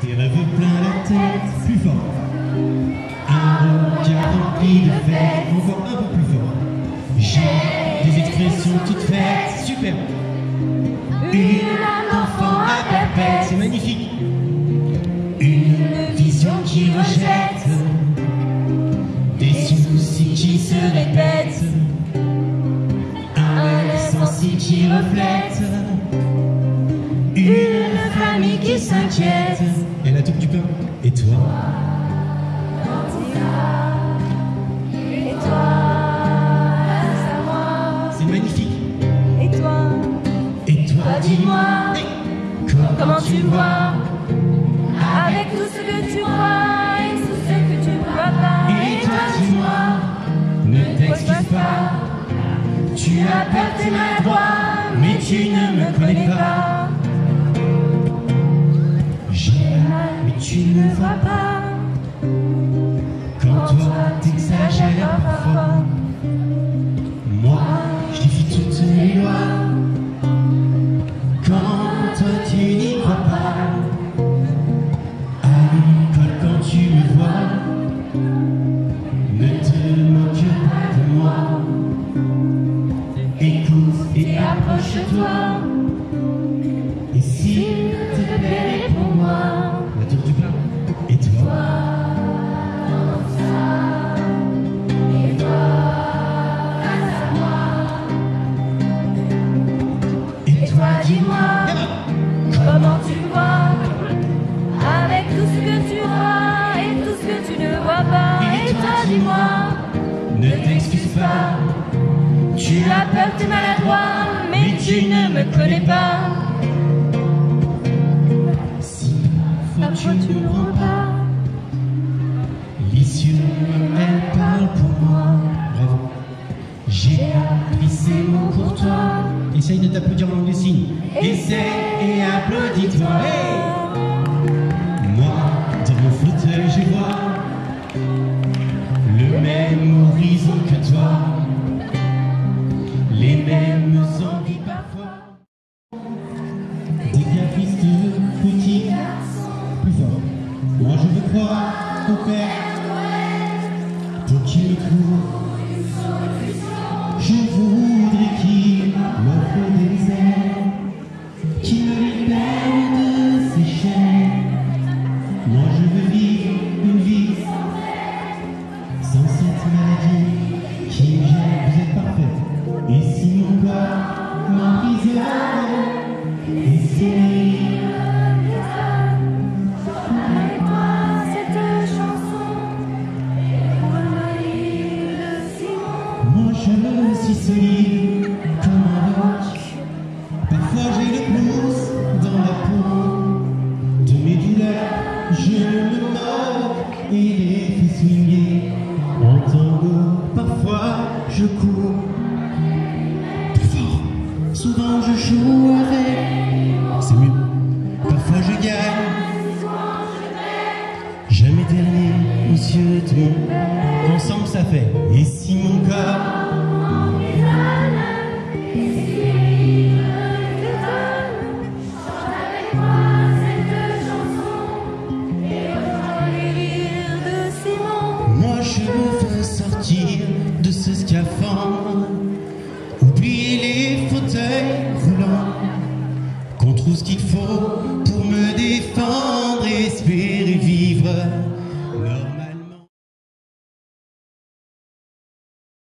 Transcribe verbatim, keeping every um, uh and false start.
Des rêves plein la tête, plus fort. Un regard rempli de fêtes, encore un peu plus fort. J'ai des expressions toutes faites, super. Une âme d'enfant à perpète, c'est magnifique. Une vision qui rejette des soucis qui se répètent. Un œil sensible qui reflète une famille qui s'inquiète. Et la taupe du pain. Et toi? Et toi, c'est à moi. C'est magnifique. Et toi, Et toi, toi dis-moi, comment, comment tu vois, avec tout ce que tu vois et tout ce que tu ne vois pas. Et toi, dis-moi, ne t'excuse pas. Tu as peur, t'es maladroit, mais tu ne me connais pas. J'aime, mais tu ne vois pas. Quand toi, t'exagères parfois. Moi, je défie toutes les lois. Quand toi, tu n'y crois pas. À l'école, quand tu me vois, ne te moque pas de moi. Écoute et approche-toi. Et s'il te plaît, réponds-moi. La tour du pain. Et toi? Et toi, grâce à moi. Et toi, dis-moi, comment tu vois, avec tout ce que tu vois et tout ce que tu ne vois pas. Et toi, dis-moi, ne t'excuse pas. tu as peur, t'es maladroit, mais tu ne me connais pas. Si parfois tu Parfois tu ne ne comprends comprends pas, pas. l'issue, elle parle pour moi. Bravo. J'ai appris ces mots pour toi. Essaye de t'applaudir en langue des signes. Essaye et applaudis-toi. Hey! Moi, dans mon fauteuil, je vois le même horizon que toi. Les mêmes envies parfois. Des caprices de petit, plus fort. Moi je veux croire au Père pour qu'il me trouve. Je voudrais qu'il m'offre des ailes, qu'il me libère de ses chaînes. Moi je veux vivre une vie sans cette maladie qui me gêne. Vous êtes parfaite. Et si mon corps m'emprisonne, et si avec moi cette chanson pour le rire de Simon. moi je suis solide comme un roc. Parfois j'ai le blues dans la peau. De mes douleurs je me moque et les fais swinguer en tango. Parfois je cours. Souvent je joue avec, c'est mieux. Parfois je gagne, jamais dernier aux yeux de tout le monde. Ensemble ça fait. Et si mon corps moi je veux sortir de ce scaphandre. Oublier les fauteuils roulants, qu'on trouve ce qu'il faut pour me défendre et espérer vivre normalement.